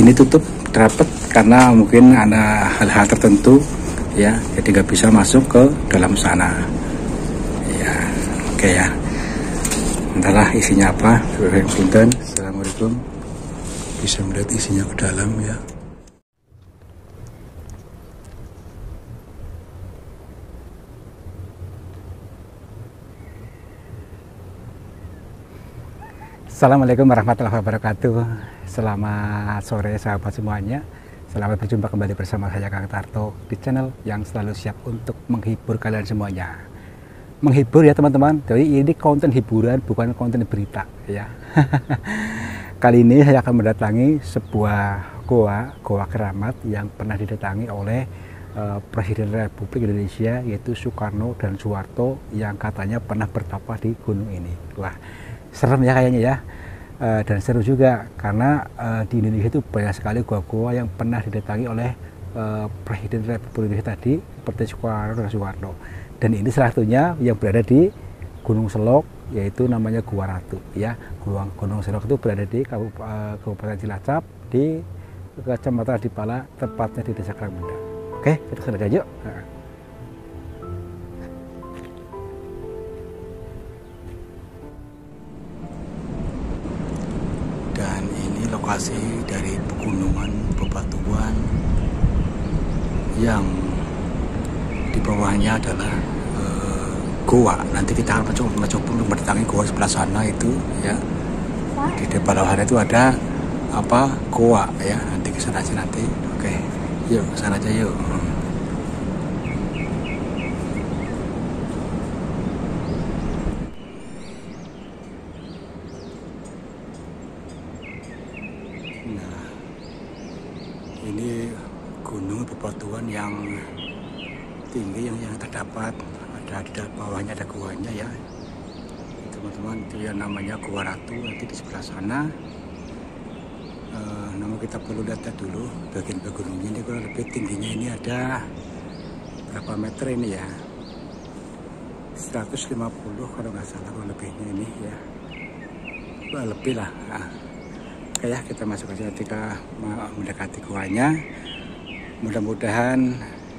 sini tutup rapat karena mungkin ada hal-hal tertentu ya, jadi nggak bisa masuk ke dalam sana ya. Oke ya, entahlah isinya apa. Punten, assalamualaikum, bisa melihat isinya ke dalam ya. Assalamualaikum warahmatullahi wabarakatuh. Selamat sore sahabat semuanya. Selamat berjumpa kembali bersama saya Kang Tarto di channel yang selalu siap untuk menghibur kalian semuanya. Menghibur ya teman-teman. Jadi ini konten hiburan, bukan konten berita ya. Kali ini saya akan mendatangi sebuah goa keramat yang pernah didatangi oleh Presiden Republik Indonesia, yaitu Soekarno dan Soeharto, yang katanya pernah bertapa di gunung ini. Wah, serem ya kayaknya ya, dan seru juga karena di Indonesia itu banyak sekali gua-gua yang pernah didatangi oleh Presiden Republik Indonesia tadi, seperti Soekarno dan Soeharto. Dan ini salah satunya yang berada di Gunung Selok, yaitu namanya Gua Ratu ya. Gunung Selok itu berada di Kabupaten Cilacap, di Kecamatan Adipala, tepatnya di Desa Karangmenda. Oke, kita ke sana yuk. Dan ini lokasi dari pegunungan bebatuan yang di bawahnya adalah goa. Nanti kita akan mencoba untuk mendatangi goa sebelah sana itu ya. Di depan bawahnya itu ada apa, goa ya. Nanti ke sana aja nanti. Oke, yuk ke sana aja yuk. Nah, ini gunung bebatuan yang tinggi yang terdapat, ada di bawahnya ada guanya ya teman-teman. Itu yang namanya Gua Ratu. Nanti di sebelah sana namun kita perlu lihat dulu bagian gunungnya ini kurang lebih tingginya ini ada berapa meter ini ya, 150 kalau nggak salah kurang lebihnya ini ya. Wah, lebih lah. Nah, ya kita masuk aja ketika mendekati guanya. Mudah-mudahan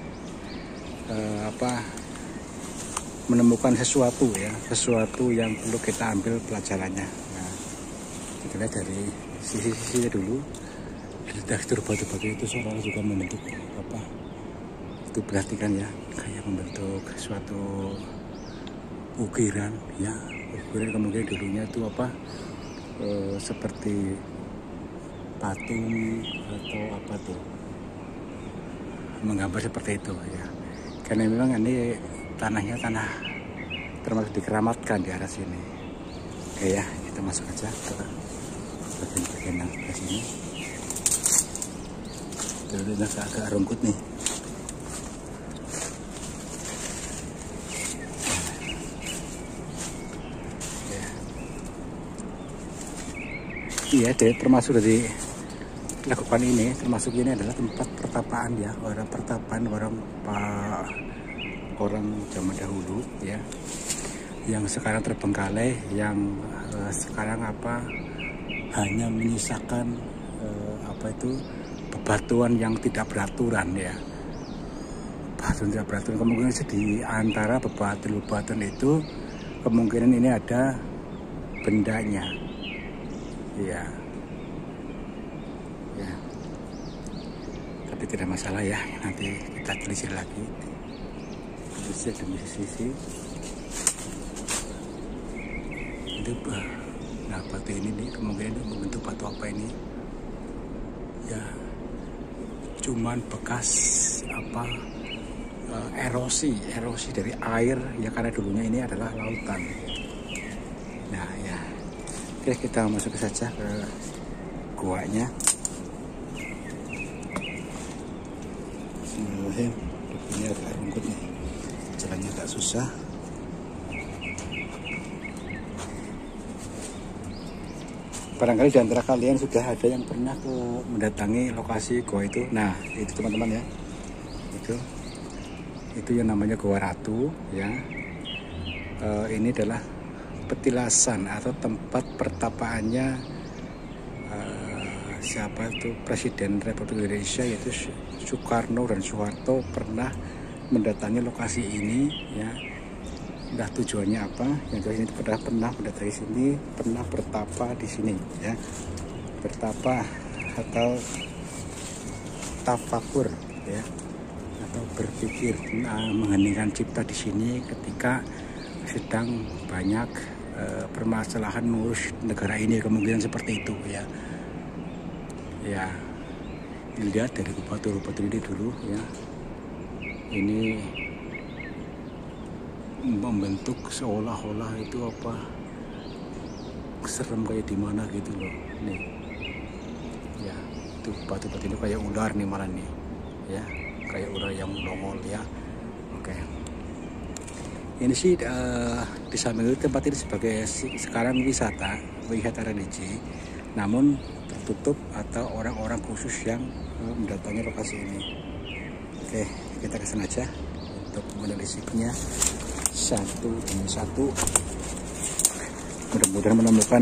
menemukan sesuatu ya, sesuatu yang perlu kita ambil pelajarannya. Nah, kita lihat dari sisi-sisinya dulu. Tekstur batu-batu itu seolah juga membentuk apa? Itu berarti kan ya, kayak membentuk suatu ukiran ya. Ukiran kemungkinan dulunya itu apa? Seperti patung atau apa tuh, menggambar seperti itu ya, karena memang ini tanahnya tanah termasuk dikeramatkan di arah sini. Oke ya, kita masuk aja ke bagian-bagian yang sebelah sini. Jadi agak rumput nih. Iya, termasuk dari lakukan ini, termasuk ini adalah tempat pertapaan ya, orang zaman dahulu ya, yang sekarang terbengkalai, yang sekarang hanya menyisakan bebatuan yang tidak beraturan ya. Bebatuan tidak beraturan, kemungkinan di antara bebatuan itu kemungkinan ini ada bendanya ya. Ya, tapi tidak masalah ya, nanti kita telisik lagi sisi demi sisi. Itu nah, batu ini nih kemungkinan itu membentuk batu apa ini ya, cuman bekas erosi dari air ya, karena dulunya ini adalah lautan. Nah ya, oke, kita masuk saja ke guanya. Ini agak rumput nih, jalannya agak susah. Barangkali di antara kalian sudah ada yang pernah mendatangi lokasi gua itu. Nah, itu teman-teman ya, itu yang namanya Gua Ratu ya. Ini adalah petilasan atau tempat pertapaannya siapa itu Presiden Republik Indonesia yaitu Soekarno dan Soeharto pernah mendatangi lokasi ini ya. Entah tujuannya apa, yang jelas ini pernah mendatangi sini, pernah bertapa di sini ya. Bertapa atau tafakur ya, atau berpikir mengheningkan cipta di sini ketika sedang banyak permasalahan ngurus negara ini, kemungkinan seperti itu ya. Ya, dilihat dari batu-batu ini dulu ya. Ini membentuk seolah-olah itu apa, serem kayak di mana gitu loh nih ya. Itu batu-batu ini kayak ular nih malah nih ya, kayak ular yang nongol ya. Oke, ini sih di samping itu tempat ini sebagai sekarang wisata religi, namun tertutup atau orang-orang khusus yang mendatangi lokasi ini. Oke, kita kesana aja untuk menelisiknya satu demi satu. Mudah-mudahan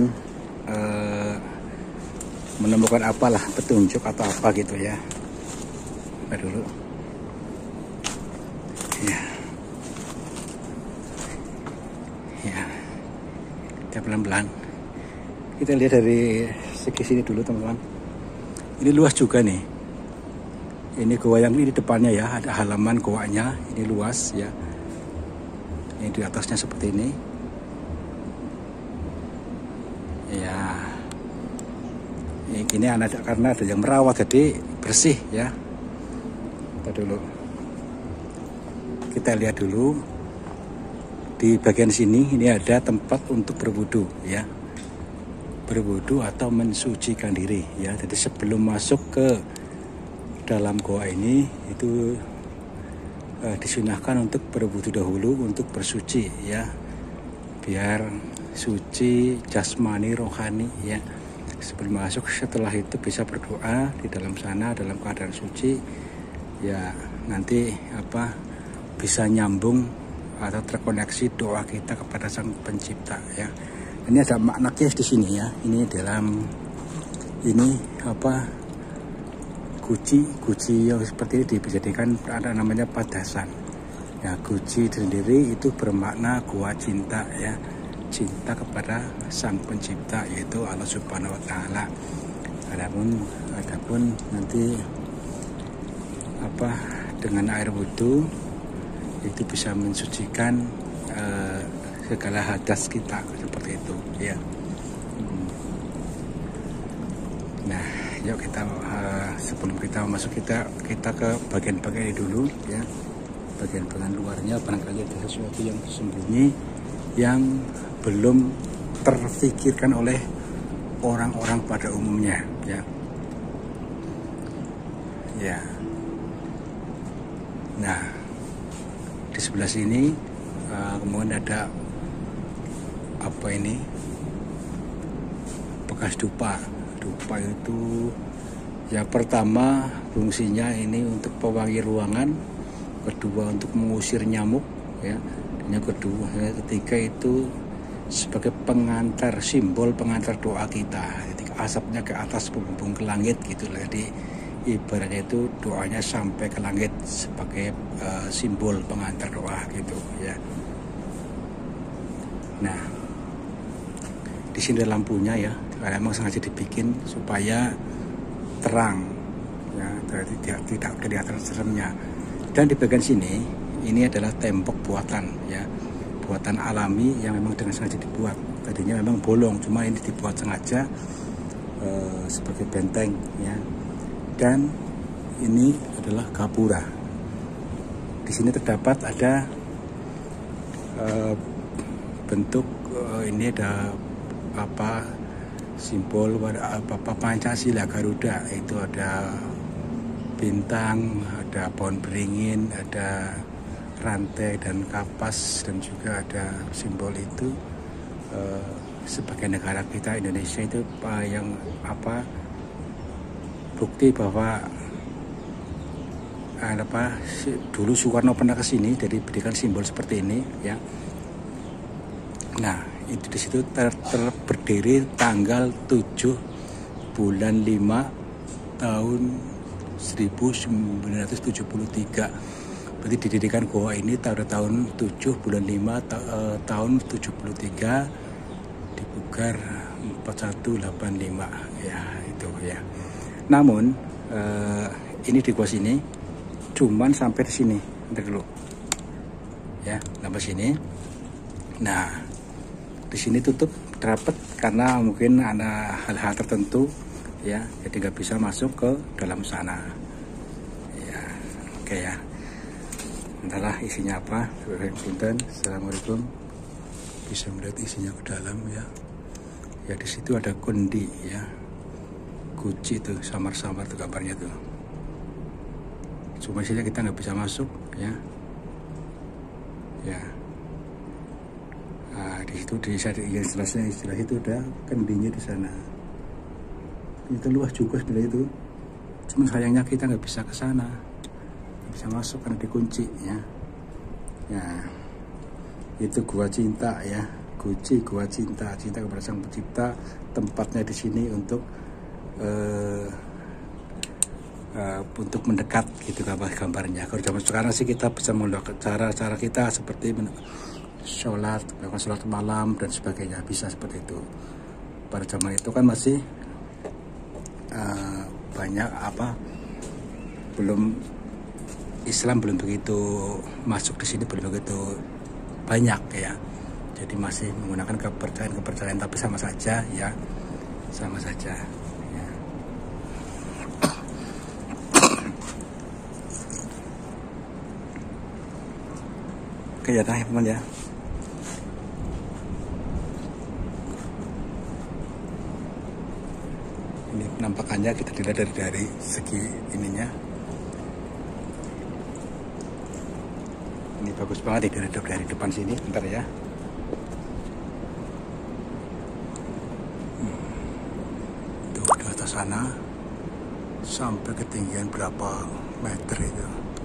menemukan apalah, petunjuk atau apa gitu ya. Kita dulu ya, kita pelan-pelan kita lihat dari segi sini dulu teman-teman. Ini luas juga nih, ini goa yang ini di depannya ya, ada halaman goanya, ini luas ya. Ini di atasnya seperti ini ya. Ini karena ada yang merawat jadi bersih ya. Kita lihat dulu di bagian sini, ini ada tempat untuk berwudu ya, berwudu atau mensucikan diri ya. Jadi sebelum masuk ke dalam goa ini itu disunahkan untuk berwudu dahulu, untuk bersuci ya, biar suci jasmani rohani ya. Sebelum masuk, setelah itu bisa berdoa di dalam sana dalam keadaan suci ya. Nanti apa, bisa nyambung atau terkoneksi doa kita kepada Sang Pencipta ya. Ini ada makna kes di sini ya. Ini dalam ini apa, guci yang seperti ini dijadikan ada namanya padasan ya. Guci sendiri itu bermakna gua cinta ya, cinta kepada Sang Pencipta yaitu Allah Subhanahu wa Ta'ala. Adapun nanti apa, dengan air wudhu itu bisa mensucikan segala hadas kita seperti itu ya. Nah, yuk kita sebelum kita masuk kita ke bagian-bagian ini dulu ya. Bagian-bagian luarnya barangkali ada sesuatu yang sembunyi yang belum terfikirkan oleh orang-orang pada umumnya ya. Ya. Nah, di sebelah sini kemudian ada apa ini, bekas dupa. Dupa itu ya, pertama fungsinya ini untuk pewangi ruangan, kedua untuk mengusir nyamuk ya, dan yang kedua ketiga itu sebagai pengantar, simbol pengantar doa kita. Jadi asapnya ke atas membumbung ke langit gitu lah. Jadi ibaratnya itu doanya sampai ke langit sebagai simbol pengantar doa gitu ya. Nah, di sini ada lampunya ya, karena memang sengaja dibikin supaya terang ya, tidak kelihatan seremnya. Dan di bagian sini ini adalah tembok buatan ya, buatan alami yang memang dengan sengaja dibuat. Tadinya memang bolong, cuma ini dibuat sengaja sebagai benteng ya. Dan ini adalah gapura. Di sini terdapat ada bentuk ini ada apa, simbol apa Pancasila Garuda. Itu ada bintang, ada pohon beringin, ada rantai dan kapas, dan juga ada simbol itu sebagai negara kita Indonesia itu yang apa, bukti bahwa dulu Soekarno pernah ke sini, jadi berikan simbol seperti ini ya. Nah, itu di situ berdiri tanggal 7 bulan 5 tahun 1973. Berarti didirikan goa ini pada tahun 7 bulan 5 tahun 73, dibugar 4185 ya, itu ya. Namun ini di goa sini cuman sampai di sini, bentar dulu ya, sampai sini. Nah, di sini tutup rapat karena mungkin ada hal-hal tertentu ya, jadi nggak bisa masuk ke dalam sana ya. Oke ya, entahlah isinya apa. Punten, assalamualaikum. Bisa melihat isinya ke dalam ya. Ya di situ ada kundi ya, kunci tuh samar-samar tuh gambarnya tuh. Cuma sini kita nggak bisa masuk ya. Ya. Nah, di situ yang istilah itu ada kendinya di sana. Itu luas juga sebenarnya itu. Cuma sayangnya kita nggak bisa ke sana, nggak bisa masuk karena dikunci ya. Ya, itu gua cinta ya, kunci gua cinta, cinta kepada Sang Pencipta. Tempatnya di sini untuk mendekat gitu gambarnya. Kalau zaman sekarang sih kita bisa melakukan cara kita seperti sholat, melakukan sholat malam dan sebagainya, bisa seperti itu. Pada zaman itu kan masih banyak Islam belum begitu masuk di sini, belum begitu banyak ya. Jadi masih menggunakan kepercayaan, tapi sama saja ya, sama saja. Ya. Oke ya, teman ya. Ini penampakannya kita dilihat dari segi ininya. Ini bagus banget dari depan sini, bentar ya. Tuh di atas sana sampai ketinggian berapa meter itu.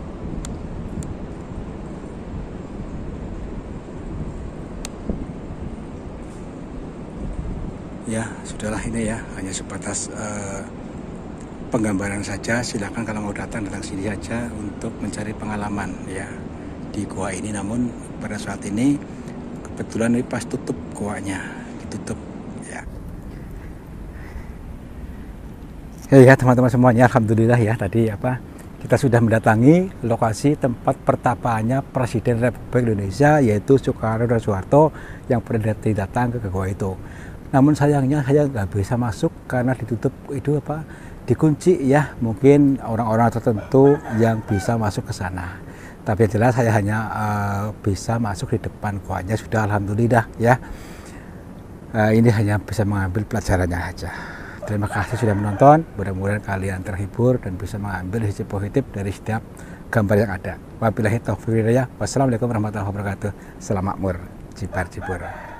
Ya sudahlah, ini ya hanya sebatas penggambaran saja. Silahkan kalau mau datang sini saja untuk mencari pengalaman ya di goa ini. Namun pada saat ini kebetulan ini pas tutup goanya, ditutup ya. Ya teman-teman semuanya, alhamdulillah ya, tadi kita sudah mendatangi lokasi tempat pertapaannya Presiden Republik Indonesia, yaitu Soekarno dan Soeharto, yang pernah datang ke goa itu. Namun sayangnya saya nggak bisa masuk karena ditutup, itu dikunci ya. Mungkin orang-orang tertentu yang bisa masuk ke sana. Tapi yang jelas saya hanya bisa masuk di depan goanya, sudah alhamdulillah ya. Ini hanya bisa mengambil pelajarannya saja. Terima kasih sudah menonton. Mudah-mudahan kalian terhibur dan bisa mengambil sisi positif dari setiap gambar yang ada. Wabillahi taufiq wal hidayah. Wassalamualaikum warahmatullahi wabarakatuh. Salam makmur, jibar jibur.